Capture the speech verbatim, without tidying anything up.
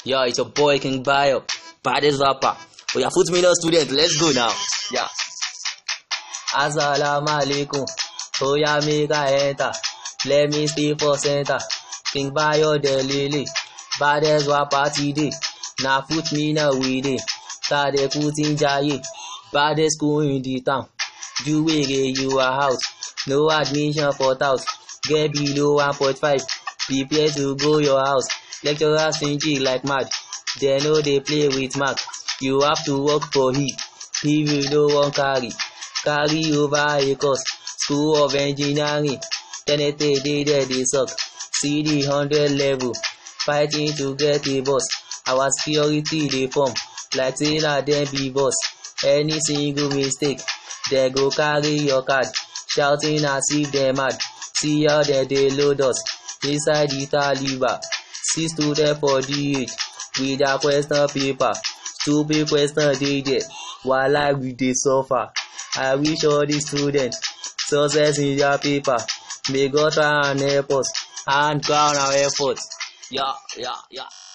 Yo, it's your boy KingBeryor, baddest rapper. Oh yeah, Futminna Student, let's go now. Yeah. Assalamu alaikum. Oh yeah, make I enter. Let me stay for center. KingBeryor the lily, baddest rapper today. Na Futminna we dey. Tade Putin jaye, baddest school in the town. You wege you are out. No admission for tout. Get below one point five. Prepare to go your house. Lecturers stingy like mad. They know they play with mark. You have to work for it. If you don't want carry, carry over a course. School of Engineering. Then they they they they suck. See the hundred level. Fighting to get a boss. Our security they form. Like Tina then be boss. Any single mistake, they go carry your card. Shouting as if they mad. See how they they load us. Inside the Taliban. See student for D H with a question paper. Stupid question they get. While I with the suffer. I wish all the students success in their paper. May God try and help us and crown our efforts. Yeah, yeah, yeah.